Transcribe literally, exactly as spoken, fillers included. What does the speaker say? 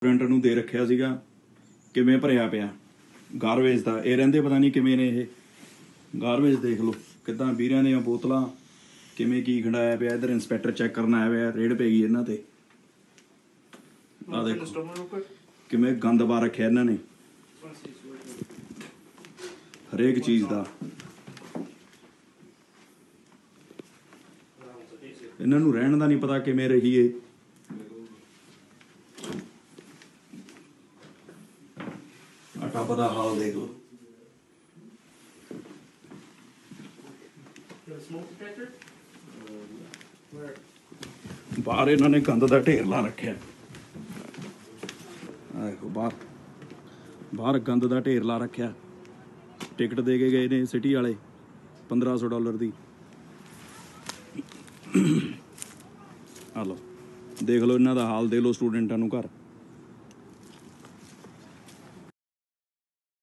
Student ਨੂੰ ਦੇ ਰੱਖਿਆ ਸੀਗਾ ਕਿਵੇਂ ਭਰਿਆ ਪਿਆ ਗਾਰਬੇਜ ਦਾ। ਇਹ ਰਹਿੰਦੇ ਪਤਾ ਨਹੀਂ ਕਿਵੇਂ ਨੇ। ਇਹ ਗਾਰਬੇਜ ਦੇਖ ਲਓ ਕਿੱਦਾਂ ਵੀਰਿਆਂ ਦੀਆਂ ਬੋਤਲਾਂ ਕਿਵੇਂ ਕੀ ਖੰਡਾਇਆ ਪਿਆ। ਇੱਧਰ ਇੰਸਪੈਕਟਰ ਚੈੱਕ ਕਰਨ ਆਇਆ ਪਿਆ, ਰੇਡ ਪੈ ਗਈ ਇਹਨਾਂ ਤੇ। ਆਹ ਦੇਖੋ ਕਿਵੇਂ ਗੰਦ ਪਾ ਰੱਖਿਆ ਇਹਨਾਂ ਨੇ ਹਰੇਕ ਚੀਜ਼ ਦਾ। ਇਹਨਾਂ ਨੂੰ ਰਹਿਣ ਦਾ ਨਹੀਂ ਪਤਾ ਕਿਵੇਂ ਰਹੀਏ। ਆ ਟੱਬ ਦਾ ਹਾਲ ਦੇਖ ਲਓ। ਬਾਹਰ ਇਹਨਾਂ ਨੇ ਗੰਦ ਦਾ ਢੇਰ ਲਾ ਰੱਖਿਆ। ਆ ਦੇਖੋ ਬਾਹਰ ਬਾਹਰ ਗੰਦ ਦਾ ਢੇਰ ਲਾ ਰੱਖਿਆ। ਟਿਕਟ ਦੇ ਕੇ ਗਏ ਨੇ ਸਿਟੀ ਵਾਲੇ ਪੰਦਰਾਂ ਸੌ ਡਾਲਰ ਦੀ। ਆ ਲਓ ਦੇਖ ਲਓ ਇਹਨਾਂ ਦਾ ਹਾਲ, ਦੇਖ ਲਓ ਸਟੂਡੈਂਟਾਂ ਨੂੰ ਘਰ।